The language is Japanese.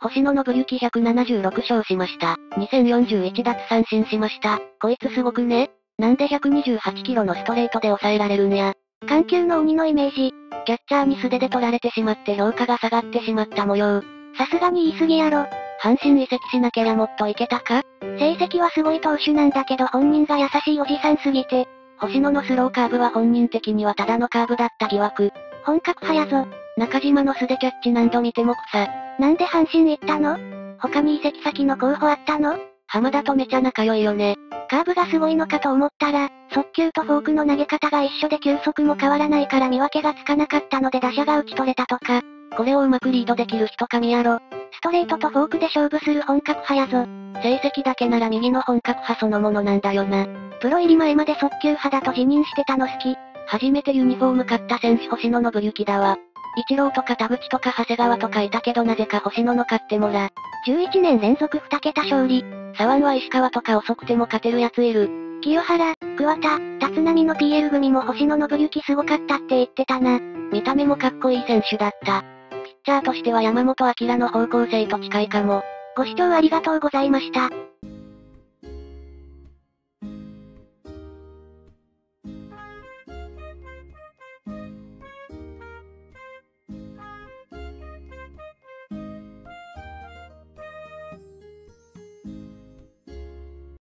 星野信之176勝しました。2041奪三振しました。こいつすごくね？なんで128キロのストレートで抑えられるんや。 緩急の鬼のイメージ。 キャッチャーに素手で取られてしまって評価が下がってしまった模様。 さすがに言い過ぎやろ。 阪神移籍しなけりゃもっといけたか？ 成績はすごい投手なんだけど本人が優しいおじさんすぎて。 星野のスローカーブは本人的にはただのカーブだった疑惑。 本格派やぞ。 中島の素手キャッチ何度見ても草。 なんで阪神行ったの？他に移籍先の候補あったの？ 浜田とめちゃ仲良いよね。 カーブがすごいのかと思ったら、速球とフォークの投げ方が一緒で球速も変わらないから見分けがつかなかったので打者が打ち取れたとか。 これをうまくリードできる人神やろ。 ストレートとフォークで勝負する本格派やぞ。 成績だけなら右の本格派そのものなんだよな。 プロ入り前まで速球派だと自認してたの好き。 初めてユニフォーム買った選手星野信之だわ。イチローとか田淵とか長谷川とかいたけどなぜか星野の買ってもら。 11年連続2桁勝利。 左腕は石川とか遅くても勝てるやついる。 清原、桑田、立浪の PL 組も星野信之すごかったって言ってたな。 見た目もかっこいい選手だった。ピッチャーとしては山本明の方向性と近いかも。 ご視聴ありがとうございました。